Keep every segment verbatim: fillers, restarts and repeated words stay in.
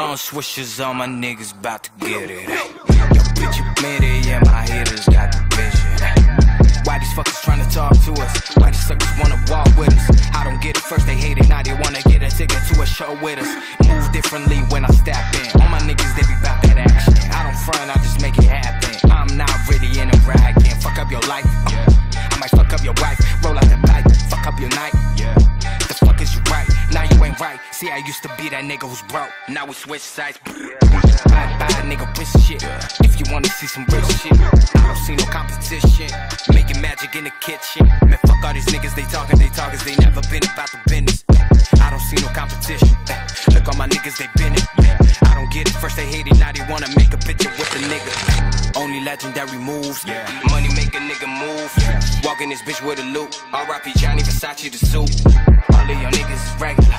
Blowing swishers on my niggas bout to get it. Yo, bitch, admit it, yeah, my haters got the vision. Why these fuckers tryna talk to us? Why these suckers wanna walk with us? I don't get it, first they hate it, now they wanna get a ticket to a show with us. Move differently when I step in. All my niggas, they be bout that action. I don't front, I just make it happen. I'm not really in a rag, can't fuck up your life. I might fuck up your wife, roll out the pipe, fuck up your night. The fuck is you right? Now you ain't right. See, I used to be that nigga who's broke. Now we switch sides. Bye bye, nigga, risk shit. If you wanna see some real shit, I don't see no competition. Making magic in the kitchen. Man, fuck all these niggas, they talking, they talkers, they never been about the business. I don't see no competition. Look, all my niggas, they been it. I don't get it, first they hate it, now they wanna make a picture with the nigga. Only legendary moves. Money make a nigga move. Walking this bitch with a loop. R I P Johnny Versace the suit. All of your niggas is regular.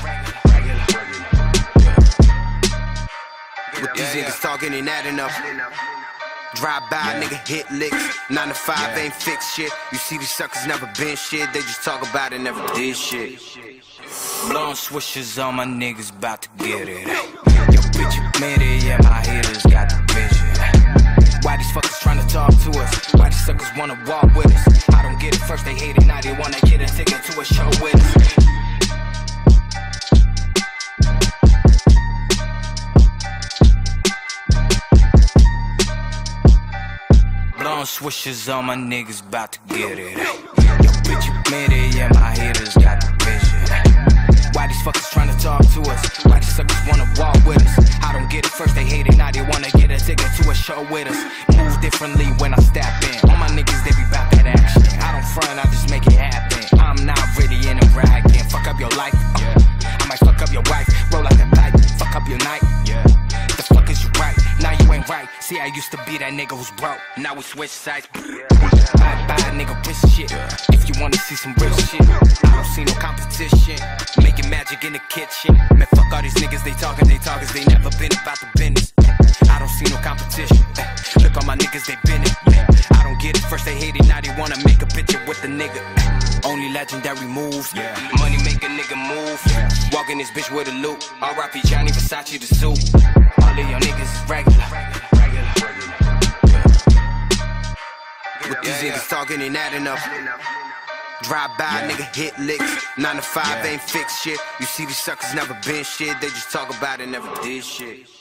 With these niggas talking ain't adding up. Drive by, nigga, hit licks. Nine to five ain't fixed shit. You see these suckers never been shit. They just talk about it, never did shit. Blowing swishers on my niggas bout to get it. Yo, bitch, admit it, yeah, my haters got the vision. Why these fuckers tryna talk to us? Why these suckers wanna walk with us? I don't get it, first they hate it, now they wanna get a ticket to a show with us. Blowing swishers on my niggas bout to get it. Yo, bitch, admit it, yeah, my haters got the vision. Why these fuckers tryna talk to us? Why these suckers wanna walk with us? I don't get it, first they hate it, now they wanna get a ticket to a show with us. Move differently when I step in. All my niggas, they be bout that action. I don't front, I just make it happen. I'm not really in a rag, can't fuck up your life. I might fuck up your wife, roll out the pipe, fuck up your night. The fuck is you right? Now you ain't right. See, I used to be that nigga who's broke. Now we switch sides. Bye bye, nigga, risk shit. If you wanna see some real shit, I don't see no competition. Making magic in the kitchen. Man, fuck all these niggas, they talking, they talkers, they never been about the business. I don't see no competition. Look, all my niggas, they been it. I don't get it, first they hate it, now they wanna make a picture with the nigga. Only legendary moves. Money make a nigga move. Walking this bitch with a loop. R I P Johnny Versace the suit. All of your niggas is regular. With these niggas talking ain't adding up. Drive by, nigga, hit licks. Nine to five ain't fixed shit. You see these suckers never been shit. They just talk about it, never did shit.